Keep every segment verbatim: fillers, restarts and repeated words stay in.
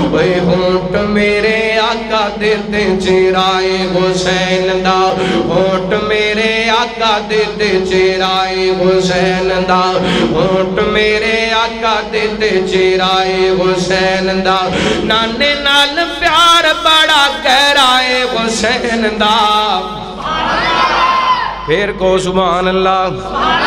وے ہونٹ میرے آقا دیتے چہرائے حسین دا ہونٹ میرے آقا دیتے چہرائے حسین دا ہونٹ میرے آقا دیتے چہرائے حسین دا نانے نال پیار بڑا گہرائے حسین دا پھر کو سبحان اللہ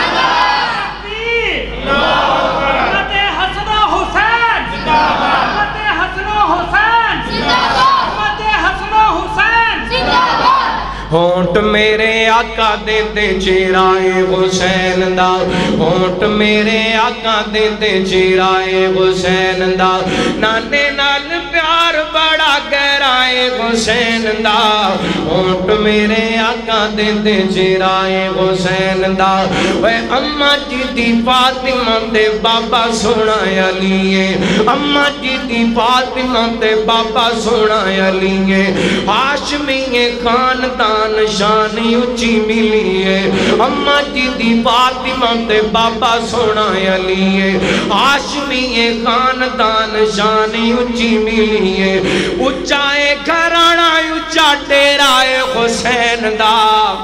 ہونٹ میرے آقا دیتے چہرائے حسین دا ہونٹ میرے آقا دیتے چہرائے حسین دا نانے نال پیار بڑا گہرائے حسین دا ہونٹ میرے آقا دیتے چہرائے حسین دا وے اماں جی دی فاطمہ دے بابا سونا علی ہے اماں جی دی فاطمہ دے بابا سونا علی ہے ہاشمی خاندان شانی اچھی ملی ہے اماں جی دی فاطمہ تے بابا سونا علی ہے ہاشمی خاندان شانی اچھی ملی ہے اچھائے گھرانا اچھا ڈیرائے حسین دا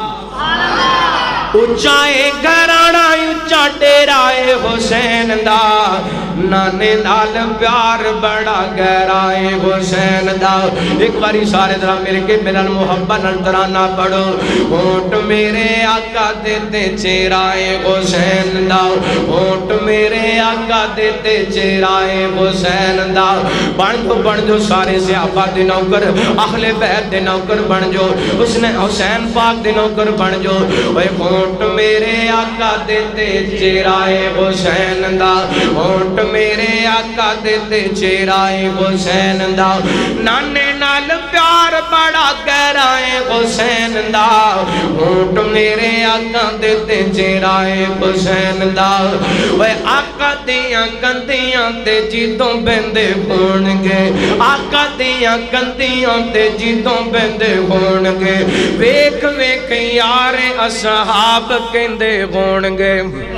اچھائے گھرانا اچھا ڈیرائے حسین دا نانے نال پیار بڑا گہرائے حسین دا ایک باری سارے درہ میرے کے میرا محبت نلترانا پڑھو ہونٹ میرے آقا دیتے چہرائے حسین دا ہونٹ میرے آقا دیتے چہرائے حسین دا بڑھ جو بڑھ جو سارے صحابہ دے نوکر اہل بیت دے نوکر بڑھ جو اس نے حسین پاک دے نوکر بڑھ جو اے ہونٹ میرے آقا دیتے چہرائے حسین دا ہونٹ میرے آقا دیتے چہرائے حسین دا نانے نال پیار بڑا گہرائے حسین دا ہونٹ میرے آقا دیتے چہرائے حسین دا وے آقا دیاں کندیاں تے جیتوں بندے ہونگے آقا دیاں کندیاں تے جیتوں بندے ہونگے ویک ویک یار اصحاب کندے ہونگے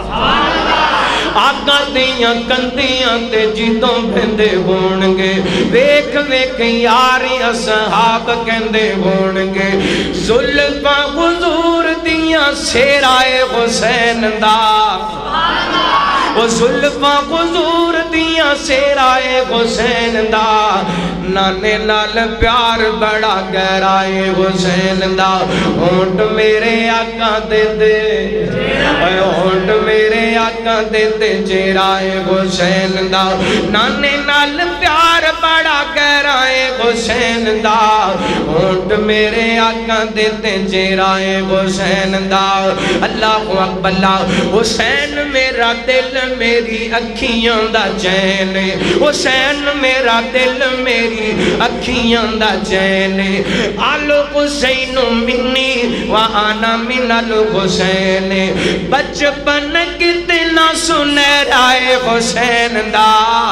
آقا دیاں کندیاں تے جیتوں بندے ہونگے ویک ویک یاری اصحاب کندے ہونگے زلفاں حضور دیاں سیرائے حسین دا وہ زلفاں حضور دیاں سیرائے حسین دا نانے نال پیار بڑا گہرائے حسین دا ہونٹ میرے آقا دے دے ہونٹ میرے آقا دے دے چہرائے حسین دا نانے نال پیار بڑا گہرائے حسین دا ہونٹ میرے آقا دے دے چہرائے حسین دا اللہ اکبر اللہ حسین میرا دل میری اکھیاں دا چین حسین میرا دل میری اکھیاں دا چین آلو حسین منی وآنا من الحسین بچپن کتنا سنہرائے حسین دا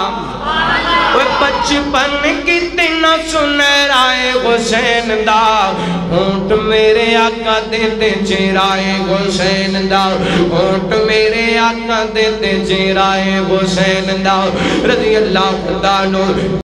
بچپن کتنا سنہرائے حسین دا ہونٹ میرے آقا دیتے چہرائے حسین دا ہونٹ میرے آقا دیتے چہرائے حسین دا رضی اللہ عنہ